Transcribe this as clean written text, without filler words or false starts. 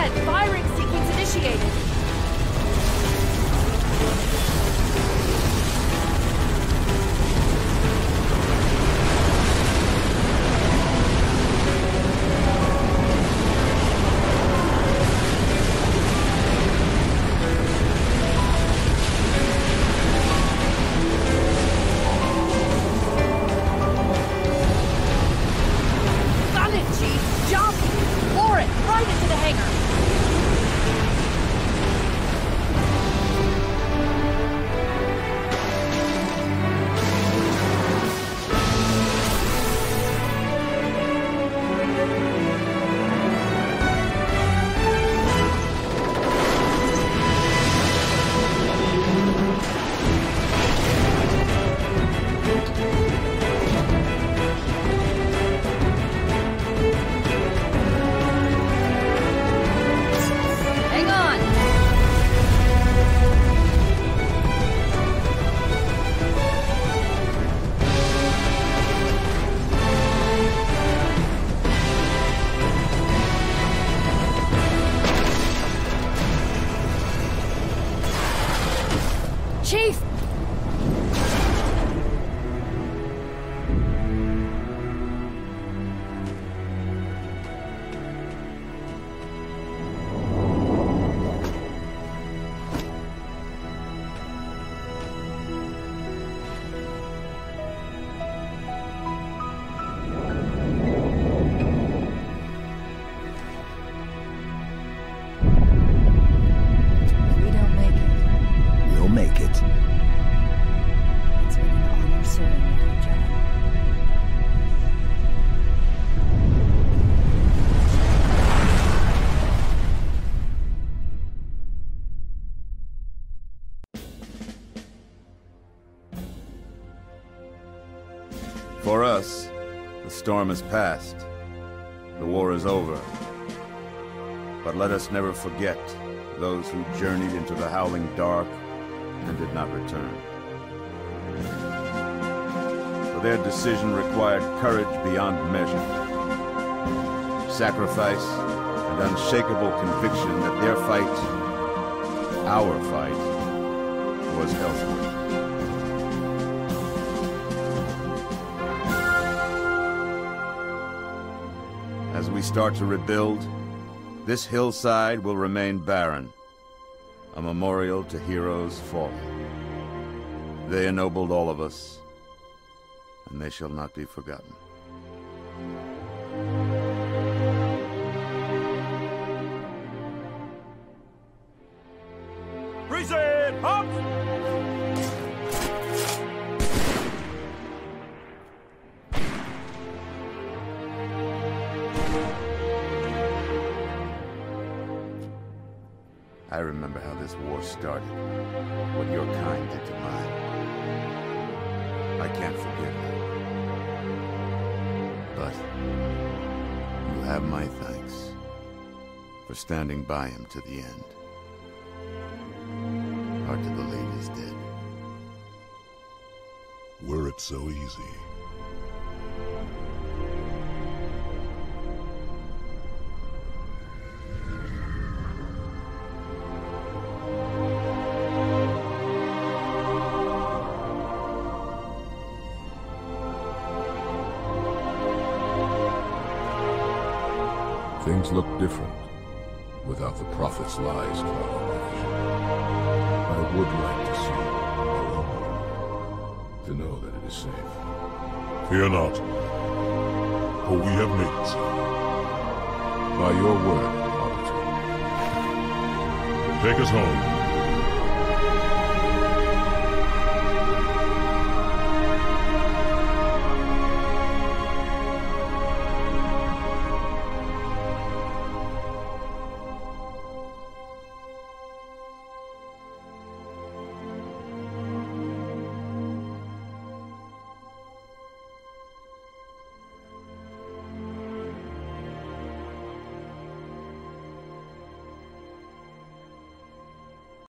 again! Firing sequence initiated! Chief! For us, the storm has passed. The war is over. But let us never forget those who journeyed into the howling dark and did not return. For their decision required courage beyond measure, sacrifice, and unshakable conviction that their fight, our fight, was elsewhere. As we start to rebuild, this hillside will remain barren, a memorial to heroes fallen. They ennobled all of us, and they shall not be forgotten. Reset! Up! I remember how this war started, what your kind did to mine. I can't forgive you. But you have my thanks for standing by him to the end. Hard to believe he's dead. Were it so easy. Things look different without the Prophet's lies clouding my vision. I would like to see our own home, to know that it is safe. Fear not, for we have made it so. By your word, Arbiter. Take us home.